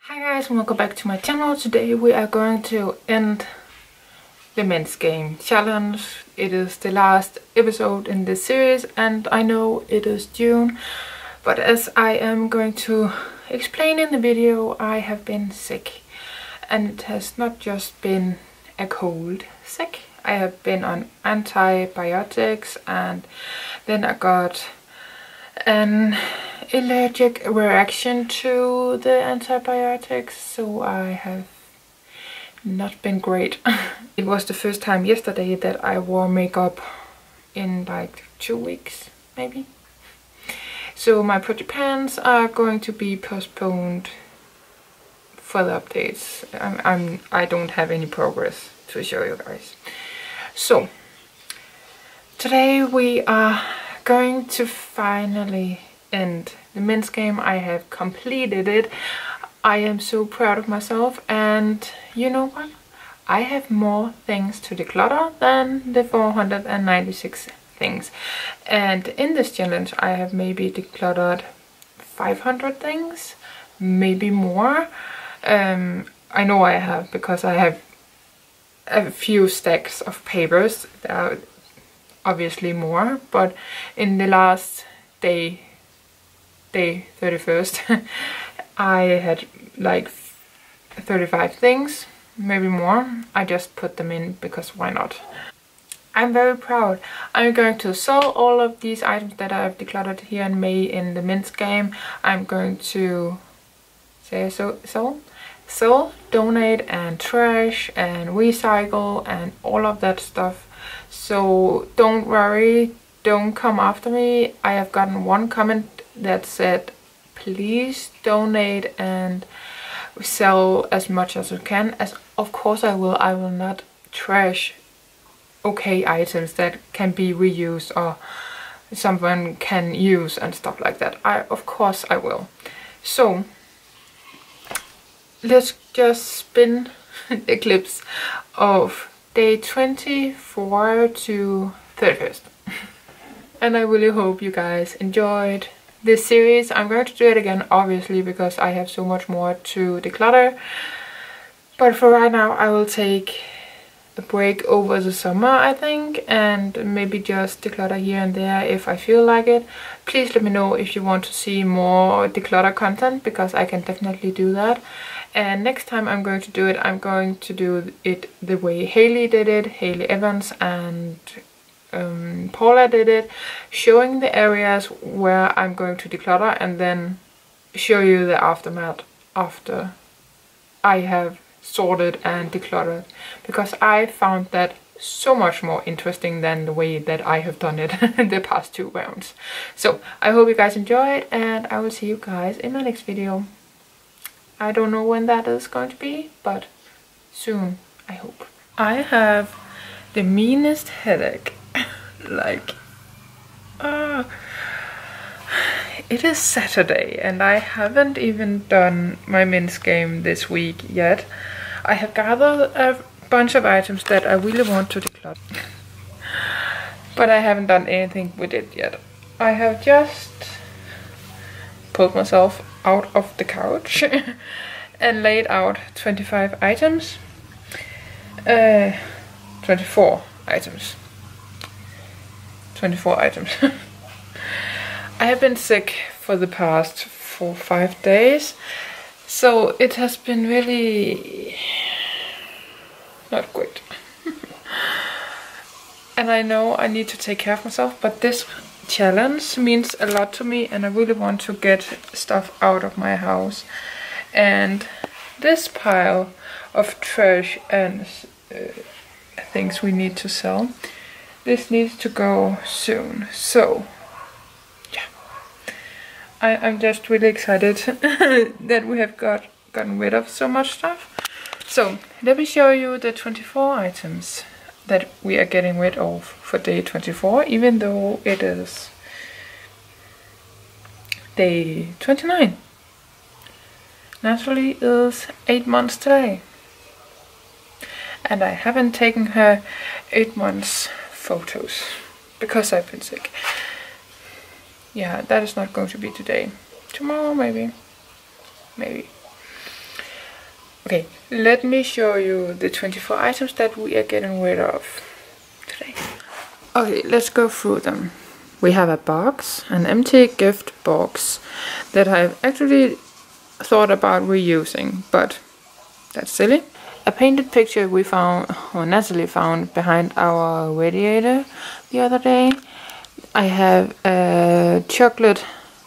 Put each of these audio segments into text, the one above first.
Hi guys, and welcome back to my channel. Today we are going to end the men's game challenge. It is the last episode in this series and I know it is June, but as I am going to explain in the video, I have been sick. And it has not just been a cold sick. I have been on antibiotics and then I got an allergic reaction to the antibiotics, so I have not been great. It was the first time yesterday that I wore makeup in like 2 weeks maybe. So my project plans are going to be postponed for the updates. I don't have any progress to show you guys. So today we are going to finally end the men's game. I have completed it. I am so proud of myself, and you know what? I have more things to declutter than the 496 things. And in this challenge I have maybe decluttered 500 things, maybe more. I know I have, because I have a few stacks of papers. There are obviously more, but in the last day 31st I had like 35 things, maybe more. I just put them in because why not? I'm very proud. I'm going to sell all of these items that I've decluttered here in May in the men's game. I'm going to sell, donate and trash and recycle and all of that stuff. So don't worry, don't come after me. I have gotten one comment that said, please donate and sell as much as you can. As of course I will. I will not trash okay items that can be reused or someone can use and stuff like that. Of course I will. So let's just spin the clips of day 24 to 31st. And I really hope you guys enjoyed this series. I'm going to do it again obviously because I have so much more to declutter. But for right now I will take a break over the summer, I think, and maybe just declutter here and there if I feel like it. Please let me know if you want to see more declutter content, because I can definitely do that. And next time I'm going to do it, I'm going to do it the way Hailey did it, Hailey Evans and Paula did it, showing the areas where I'm going to declutter and then show you the aftermath after I have sorted and decluttered, because I found that so much more interesting than the way that I have done it in the past 2 rounds. So I hope you guys enjoyed, and I will see you guys in my next video. I don't know when that is going to be, but soon, I hope. I have the meanest headache. Like, it is Saturday and I haven't even done my men's game this week yet. I have gathered a bunch of items that I really want to declutter, but I haven't done anything with it yet. I have just pulled myself out of the couch and laid out 25 items. 24 items. 24 items. I have been sick for the past 4 or 5 days, so it has been really not great. And I know I need to take care of myself, but this challenge means a lot to me and I really want to get stuff out of my house. And this pile of trash and things we need to sell, this needs to go soon. So yeah, I'm just really excited that we have gotten rid of so much stuff. So let me show you the 24 items that we are getting rid of for day 24, even though it is day 29. Natalie is 8 months today. And I haven't taken her 8 months photos because I've been sick. Yeah, that is not going to be today. Tomorrow maybe. Okay, let me show you the 24 items that we are getting rid of today. Okay, let's go through them. We have a box, an empty gift box that I've actually thought about reusing, but that's silly. A painted picture we found, or Natalie found, behind our radiator the other day. I have a chocolate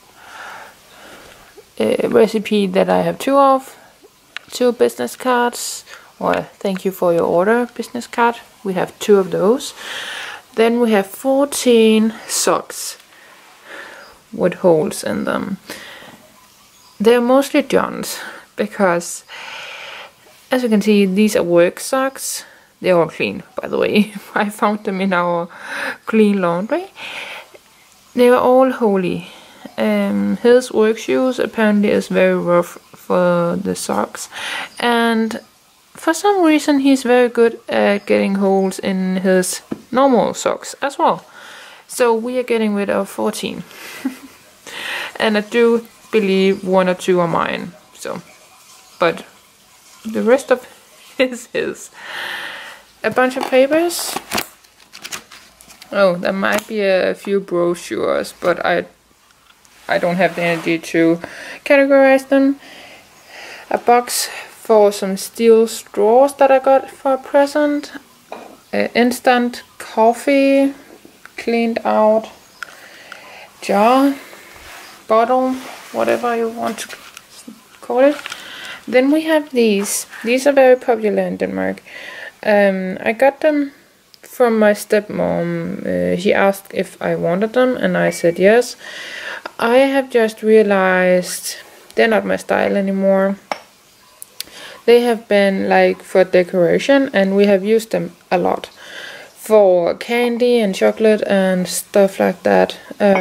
recipe that I have 2 of. 2 business cards, or thank you for your order business card. We have 2 of those. Then we have 14 socks with holes in them. They're mostly John's because, as you can see, these are work socks. They're all clean, by the way. I found them in our clean laundry. They are all holey. His work shoes apparently is very rough for the socks, and for some reason he's very good at getting holes in his normal socks as well. So we are getting rid of 14. And I do believe 1 or 2 are mine, so, but the rest of is his. A bunch of papers. Oh, there might be a few brochures, but I don't have the energy to categorize them. A box for some steel straws that I got for a present. Instant coffee, cleaned out jar, bottle, whatever you want to call it. Then we have these. These are very popular in Denmark. I got them from my stepmom. She asked if I wanted them and I said yes. I have just realized they're not my style anymore. They have been like for decoration, and we have used them a lot for candy and chocolate and stuff like that.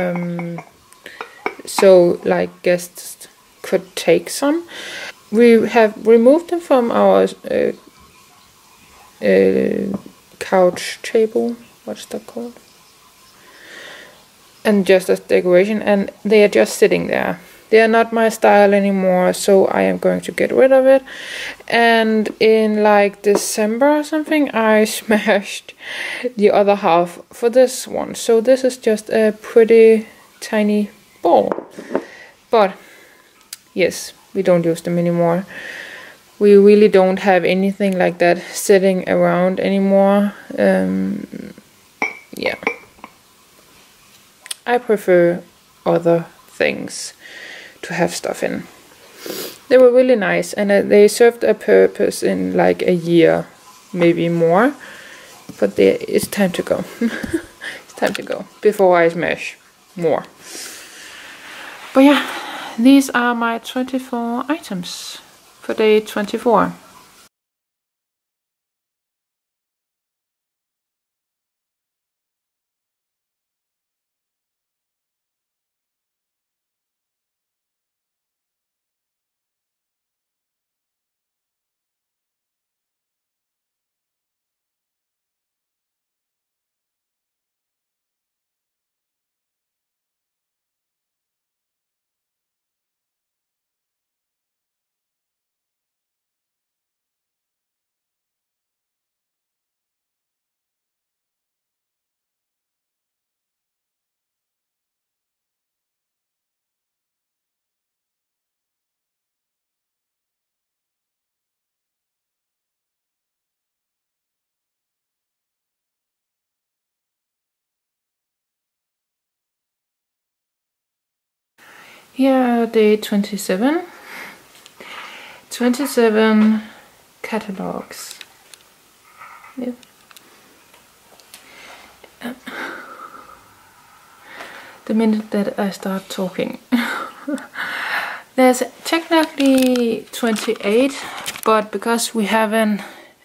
So like guests could take some. We have removed them from our couch table. What's that called? And just as decoration, and they are just sitting there. They are not my style anymore, so I am going to get rid of it. And in like December or something, I smashed the other half for this one. So this is just a pretty tiny ball. But yes, we don't use them anymore. We really don't have anything like that sitting around anymore. Yeah. I prefer other things to have stuff in. They were really nice, and they served a purpose in like a year, maybe more. But it's time to go. It's time to go before I smash more. But yeah, these are my 24 items for day 24. Here are day 27. 27 catalogs. Yep. The minute that I start talking. There's technically 28, but because we haven't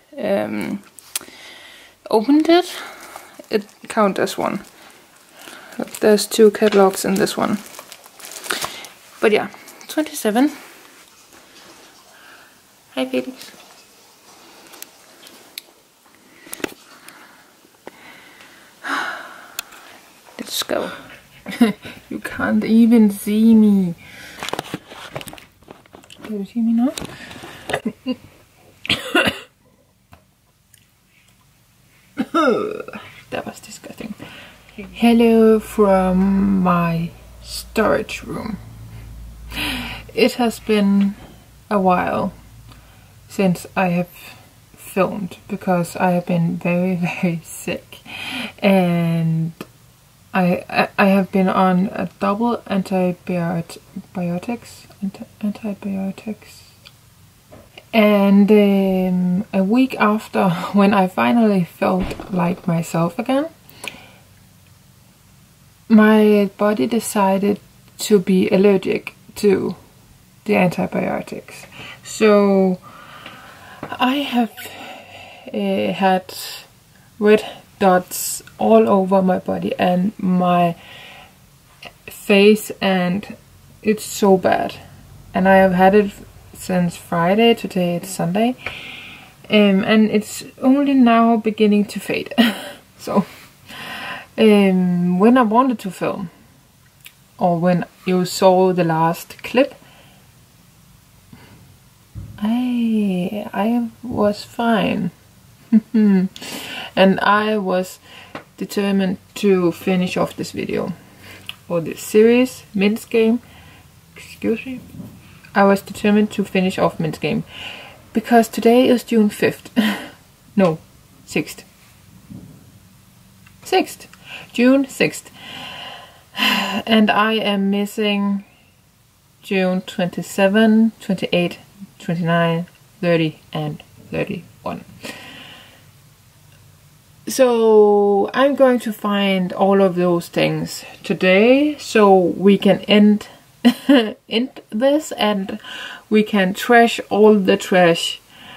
opened it, it counts as one. There's 2 catalogs in this one. But yeah, 27. Hi Felix. Let's go. You can't even see me. Can you see me now? That was disgusting. Hello from my storage room. It has been a while since I have filmed because I have been very sick, and I have been on a double antibiotics, and a week after, when I finally felt like myself again, my body decided to be allergic to the antibiotics. So I have had red dots all over my body and my face, and it's so bad. And I have had it since Friday. Today it's Sunday, and it's only now beginning to fade. So when I wanted to film, or when you saw the last clip, I was fine. And I was determined to finish off this video, or this series, Min's Game. Excuse me. I was determined to finish off Min's Game because today is June 5th. No, 6th. 6th. June 6th. And I am missing June 27, 28, 29, 30 and 31. So I'm going to find all of those things today so we can end this, and we can trash all the trash.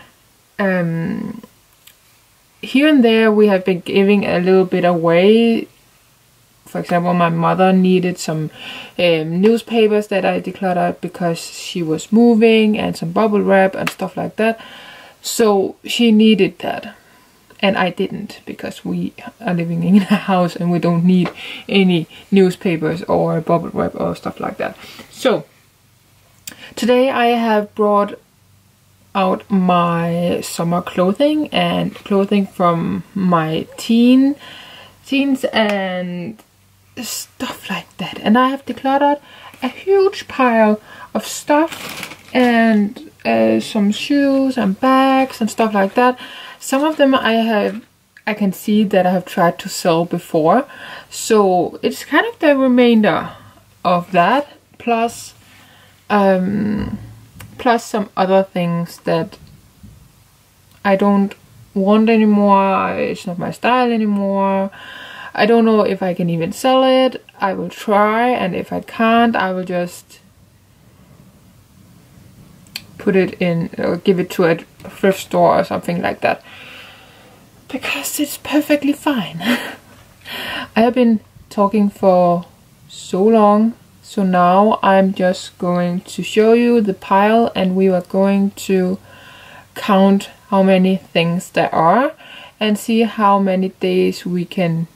Here and there we have been giving a little bit away. For example, my mother needed some newspapers that I decluttered because she was moving, and some bubble wrap and stuff like that. So she needed that, and I didn't, because we are living in a house and we don't need any newspapers or bubble wrap or stuff like that. So today I have brought out my summer clothing and clothing from my teens and stuff like that. And I have decluttered a huge pile of stuff, and some shoes and bags and stuff like that. Some of them I can see that I have tried to sell before, so it's kind of the remainder of that, plus some other things that I don't want anymore. It's not my style anymore. I don't know if I can even sell it. I will try, and if I can't, I will just put it in, or give it to a thrift store or something like that, because it's perfectly fine. I have been talking for so long, so now I'm just going to show you the pile, and we are going to count how many things there are and see how many days we can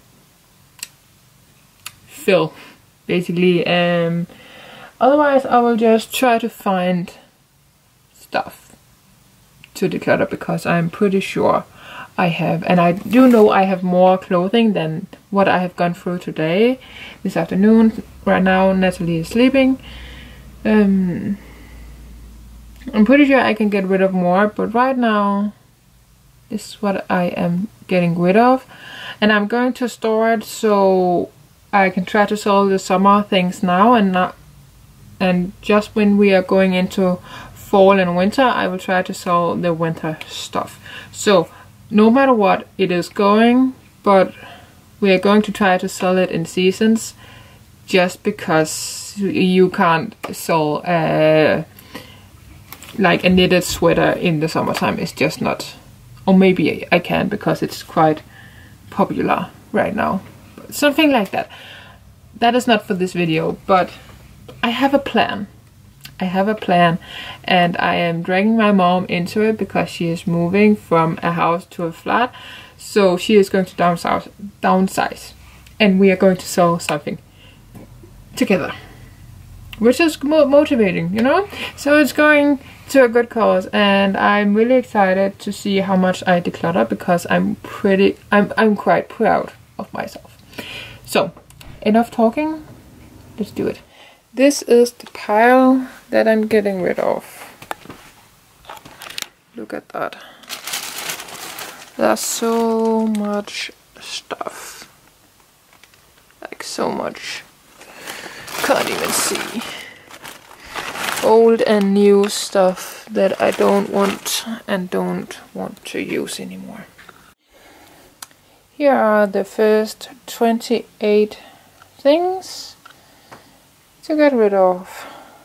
fill, basically. Otherwise I will just try to find stuff to declutter, because I'm pretty sure I have, and I do know I have more clothing than what I have gone through today, this afternoon. Right now Natalie is sleeping. I'm pretty sure I can get rid of more, but right now this is what I am getting rid of, and I'm going to store it so I can try to sell the summer things now, and just when we are going into fall and winter, I will try to sell the winter stuff. So no matter what, it is going, but we are going to try to sell it in seasons, just because you can't sell like a knitted sweater in the summertime. It's just not, or maybe I can, because it's quite popular right now. But something like that. That is not for this video, but I have a plan. I have a plan, and I am dragging my mom into it because she is moving from a house to a flat. So she is going to downsize, and we are going to sell something together. which is motivating, you know. So it's going to a good cause, and I'm really excited to see how much I declutter, because I'm quite proud of myself. So enough talking, let's do it. This is the pile that I'm getting rid of. Look at that. There's so much stuff. Like so much. Can't even see. Old and new stuff that I don't want to use anymore. Here are the first 28 things to get rid of.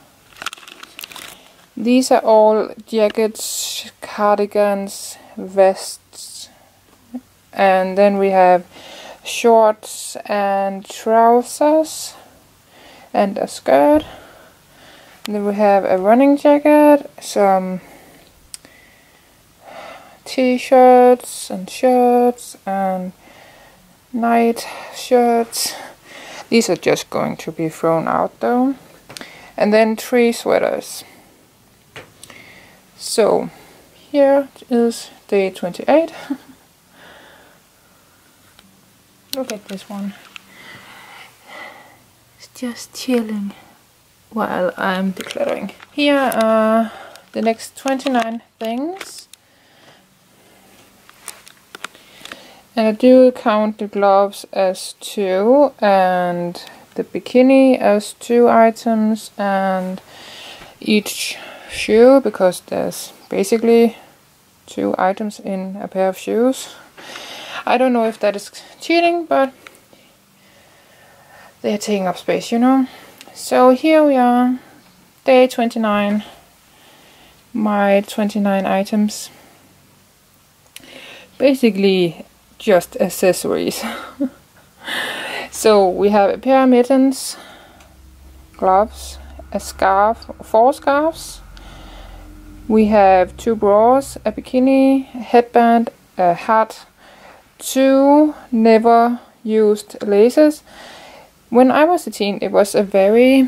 These are all jackets, cardigans, vests, and then we have shorts and trousers and a skirt. And then we have a running jacket, some t-shirts and shirts and night shirts. These are just going to be thrown out though. And then 3 sweaters. So here is day 28. Look at this one. It's just chilling while I'm decluttering. Here are the next 29 things. And I do count the gloves as 2 and the bikini as 2 items, and each shoe, because there's basically 2 items in a pair of shoes. I don't know if that is cheating, but they're taking up space, you know. So here we are, day 29, my 29 items. Basically just accessories. So we have a pair of mittens, gloves, a scarf, 4 scarves. We have 2 bras, a bikini, a headband, a hat, 2 never used laces. When I was a teen, it was a very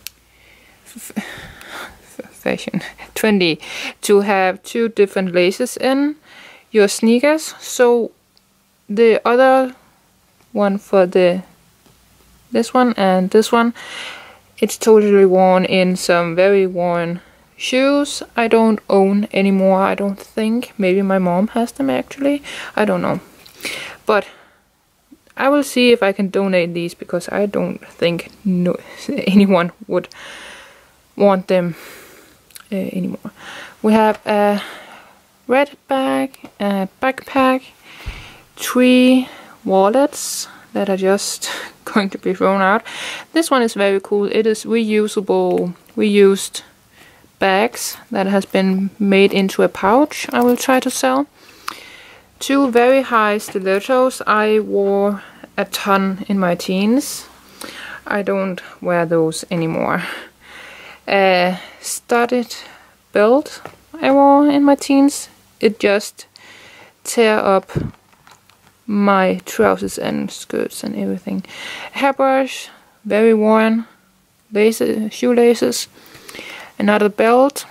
fashion trendy to have 2 different laces in your sneakers. So the other one for this one and this one, it's totally worn in some very worn shoes I don't own anymore, I don't think. Maybe my mom has them actually, I don't know. But I will see if I can donate these, because I don't think anyone would want them anymore. We have a red bag, a backpack, 3 wallets that are just going to be thrown out. This one is very cool. It is reused bags that has been made into a pouch I will try to sell. 2 very high stilettos. I wore a ton in my teens. I don't wear those anymore. A studded belt I wore in my teens. It just tear up my trousers and skirts and everything. A hairbrush, very worn. Laces, shoelaces. Another belt.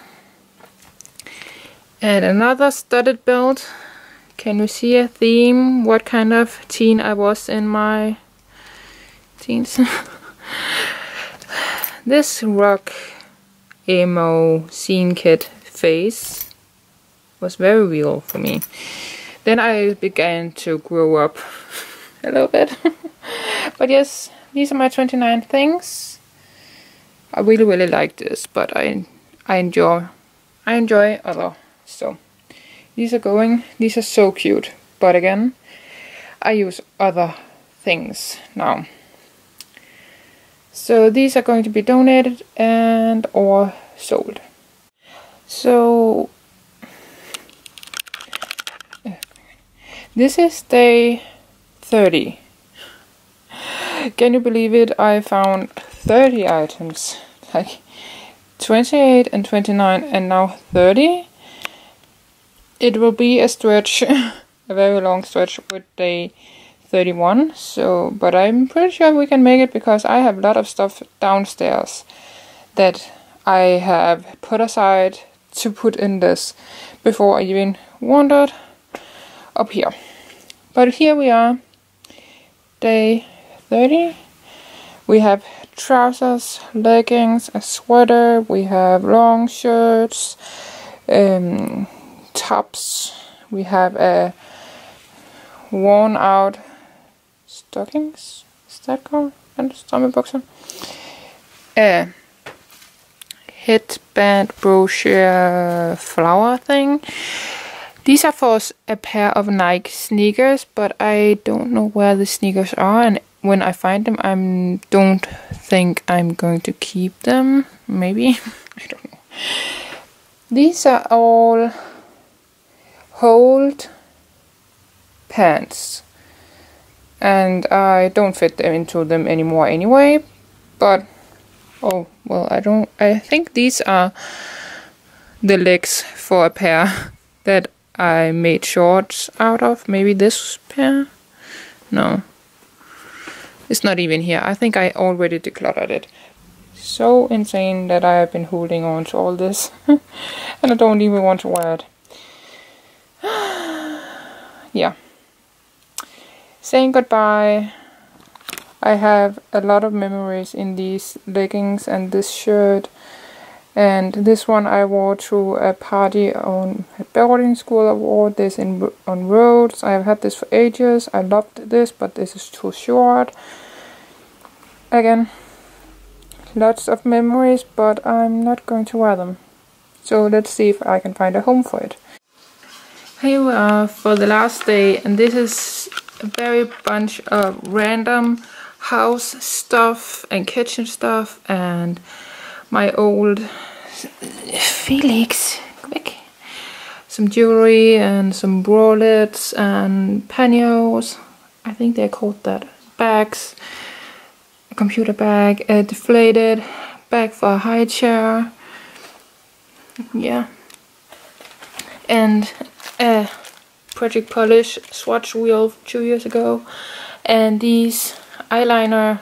And another studded belt. Can you see a theme? What kind of teen I was in my teens? This rock emo scene kid phase was very real for me. Then I began to grow up a little bit. But yes, these are my 29 things. I really like this, but I enjoy other. So these are so cute. But again, I use other things now. So these are going to be donated and or sold. So this is day 30. Can you believe it? I found 30 items. Like 28 and 29 and now 30. It will be a stretch, a very long stretch with day 31. So, but I'm pretty sure we can make it, because I have a lot of stuff downstairs that I have put aside to put in this before I even wandered up here. But here we are, day 30. We have trousers, leggings, a sweater, we have long shirts, tops, we have a worn out stockings, is that called? And strømpebukser. A headband, brochure, flower thing. These are for a pair of Nike sneakers, but I don't know where the sneakers are, and when I find them, I don't think I'm going to keep them. Maybe. I don't know. These are all holed pants, and I don't fit them into them anymore anyway, but oh well, I think these are the legs for a pair that I made shorts out of. Maybe this pair? No, it's not even here. I think I already decluttered it. So insane that I have been holding on to all this and I don't even want to wear it. Yeah. Saying goodbye. I have a lot of memories in these leggings and this shirt. And this one I wore to a party at boarding school. I wore this on Rhodes. I have had this for ages. I loved this, but this is too short. Again, lots of memories, but I'm not going to wear them. So let's see if I can find a home for it. Here we are for the last day, and this is a very bunch of random house stuff and kitchen stuff and my old Felix, quick, some jewelry and some bralettes and panniers, I think they're called that, bags, a computer bag, a deflated bag for a high chair, yeah, and a Project Polish swatch wheel 2 years ago, and these eyeliner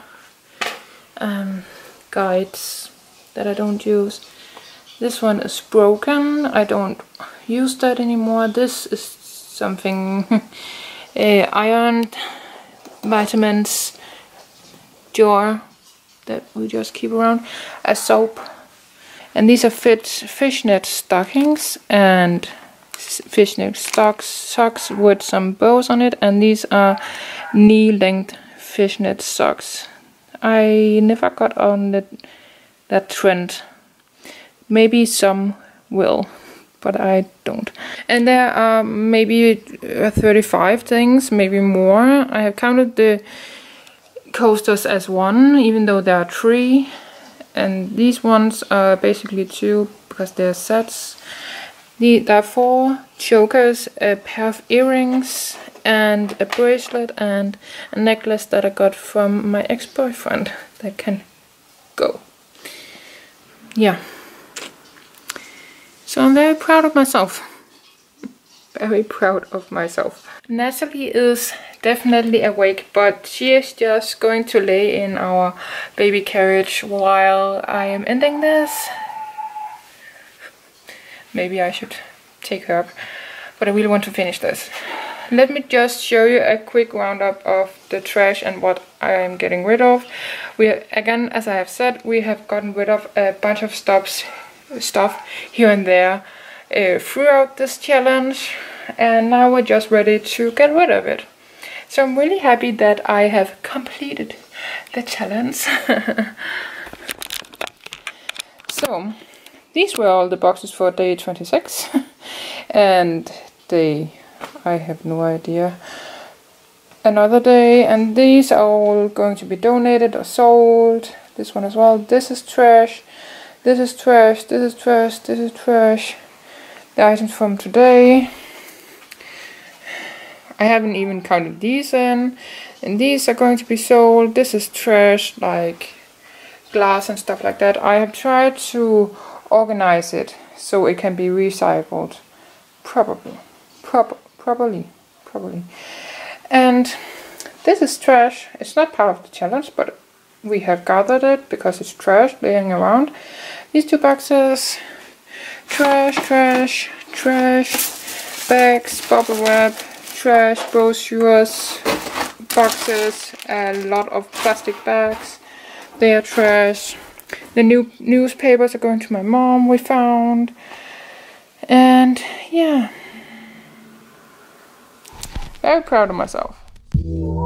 guides that I don't use. This one is broken. I don't use that anymore. This is something iron vitamins jar that we just keep around. A soap. And these are fishnet stockings and fishnet socks with some bows on it. And these are knee-length fishnet socks. I never got on that trend. Maybe some will, but I don't. And there are maybe 35 things, maybe more. I have counted the coasters as one, even though there are 3. And these ones are basically 2 because they're sets. There are 4 chokers, a pair of earrings, and a bracelet and a necklace that I got from my ex-boyfriend that can go. Yeah. So I'm very proud of myself. Very proud of myself. Natalie is definitely awake, but she is just going to lay in our baby carriage while I am ending this. Maybe I should take her up, but I really want to finish this. Let me just show you a quick roundup of the trash and what I am getting rid of. Again, as I have said, we have gotten rid of a bunch of stuff here and there throughout this challenge, and now we're just ready to get rid of it. So I'm really happy that I have completed the challenge. So these were all the boxes for day 26 and I have no idea, another day, and these are all going to be donated or sold. This one as well. This is trash. This is trash. This is trash. This is trash. The items from today. I haven't even counted these in. And these are going to be sold. This is trash, like glass and stuff like that. I have tried to organize it so it can be recycled properly. And this is trash. It's not part of the challenge, but we have gathered it because it's trash laying around. These 2 boxes, trash, trash, trash, bags, bubble wrap, trash, brochures, boxes, a lot of plastic bags. They are trash. The new newspapers are going to my mom, we found. And yeah, very proud of myself.